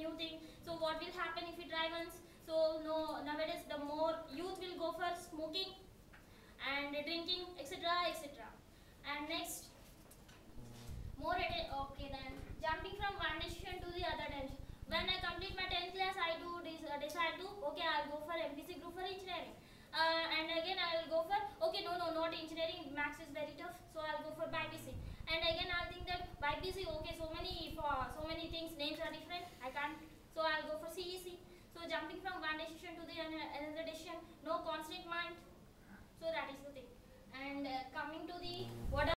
new thing. So what will happen if we try once? So no, nowadays the more youth will go for smoking and drinking, etc., etc. And next, okay, then jumping from one decision to the other decision. When I complete my 10th class, I do decide to, okay, I'll go for MPC group for engineering. And again I will go for, okay, no, not engineering, maths is very tough, so I'll go for BPC. And again I'll think that BPC, okay, so many things, names are different, I can't, so I'll go for CEC. So jumping from one decision to the another decision, no constant mind. So that is the thing. And coming to the what